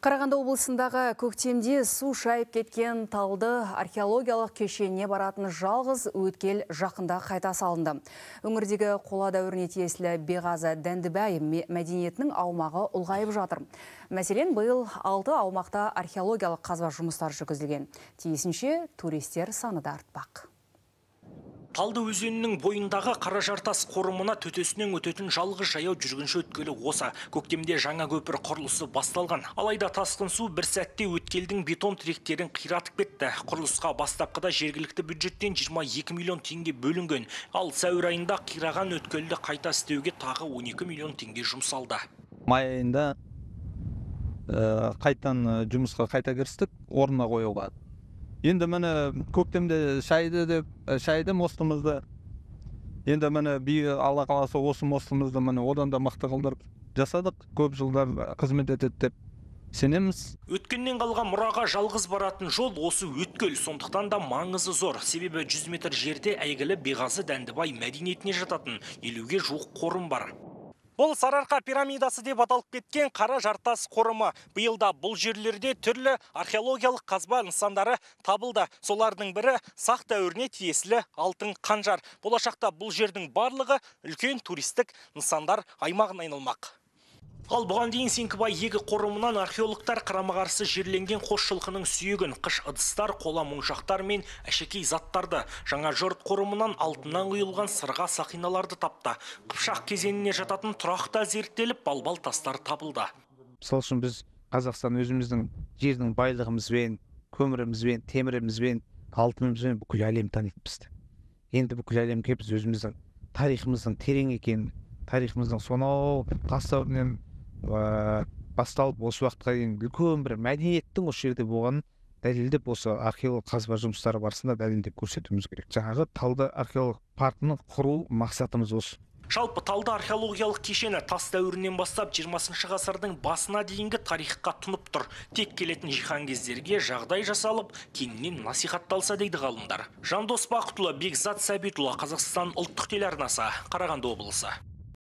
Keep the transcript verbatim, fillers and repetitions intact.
Қарағанды облысындағы көктемде су шайып кеткен талды археологиялық кешеніне баратын жалғыз өткел жақында қайта салынды. Өңірдегі қола дәуіріне тиесілі Беғазы Дәндібай мәдениетінің аумағы ұлғайып жатыр. Мәселен, биыл алты аумақта археологиялық қазба жұмыстар жүргізілген. Тиісінше туристер саны да артпақ. Талды өзенінің бойындағы Қаражартас қорымына төтесінен өтетін жалғыз жаяу жүргінші өткелі осы. Көктемде жаңа көпір құрылысы басталған. Алайда тасқын су бір сәтте өткелдің бетон тіректерін қиратып кетті. Құрылысқа бастапқыда жергілікті бюджеттен жиырма екі миллион теңге бөлінген. Ал сәуір айында қираған өткелді қайта істеуге тағы он екі миллион теңге жұмсалды. Май айында қайтан жұмысқа қайта кірістік, орнына қоюға. Енді мені көктемде шайды деп, шайды мостымызды, енді мені бей алла қаласы осы мостымызды мені одан да мықты қылдырып жасадық. Көп жылдар қызмет етеді деп сенеміз. Өткеннен қалған мұраға жалғыз баратын жол осы өткел, сондықтан да маңызы зор. Себебі жүз метр жерде әйгілі Беғазы Дәндібай мәдениетіне жататын елуге жуық қорым бар. Бұл Сарыарқа пирамидасы деп аталып кеткен Қаражартас қорымы. Биылда бұл жерлерде түрлі археологиялық қазба нысандары табылды. Солардың бірі сақ дәуіріне тиесілі алтын қанжар. Болашақта бұл жердің барлығы үлкен туристік нысандар аймағына айналмақ. Ал бұған дейін Сеңкібай егі қорымынан археологтар қарама-қарсы жерленген қос жылқының сүйегін, қыш ыдыстар, қола мұңшақтар мен әшекей заттарды, жаңа жұрт қорымынан алтыннан құйылған сырға сақиналарды тапты. Қыпшақ кезеңіне жататын тұрақта зерттеліп, балбал тастар табылды. Сол үшін біз Қазақстан өзіміздің жердің байлығымызбен, көмірімізбен, темірімізбен, алтынымызбен бүкіл әлем таниды бізді. Енді бүкіл әлемге біз өзіміздің тарихымыздың терең екенін, тарихымыздың сонау тас дәуірінен басталып осы уақытқа дейін үлкен бір мәдениеттің осы жерде болғанын дәлелдеп, осы археолог қазба жұмыстары барысында дәлелдеп көрсетуіміз керек. Жаңағы Талды археолог паркінің құру мақсатымыз осы. Жалпы Талды археологиялық кешені тас дәуірінен бастап жиырмасыншы ғасырдың басына дейінгі тарихқа тұнып тұр. Тек келетін жиһан кездерге жағдай жасалып, кеңінен насихатталса дейді ғалымдар. Жандос Бақытұлы, Бекзат Сәбитұлы, Қазақстан ұлттық телеарнасы, Қарағанды облысы.